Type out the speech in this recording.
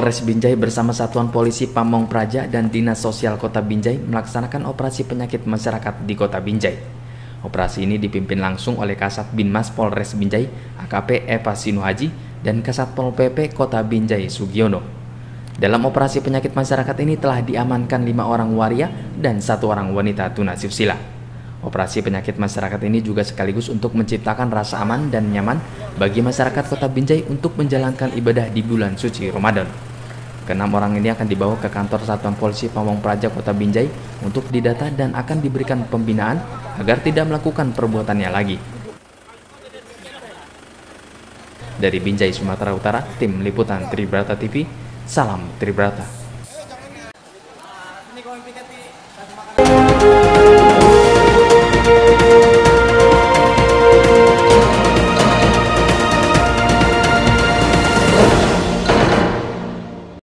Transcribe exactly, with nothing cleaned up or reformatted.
Polres Binjai bersama Satuan Polisi Pamong Praja dan Dinas Sosial Kota Binjai melaksanakan operasi penyakit masyarakat di Kota Binjai. Operasi ini dipimpin langsung oleh Kasat Binmas Polres Binjai, A K P Eva Sinuhaji, dan Kasat Pol P P Kota Binjai Sugiono. Dalam operasi penyakit masyarakat ini telah diamankan lima orang waria dan satu orang wanita tunasusila. Operasi penyakit masyarakat ini juga sekaligus untuk menciptakan rasa aman dan nyaman bagi masyarakat Kota Binjai untuk menjalankan ibadah di bulan suci Ramadan. Keenam orang ini akan dibawa ke kantor Satuan Polisi Pamong Praja Kota Binjai untuk didata dan akan diberikan pembinaan agar tidak melakukan perbuatannya lagi. Dari Binjai, Sumatera Utara, Tim Liputan Tribrata T V, salam Tribrata.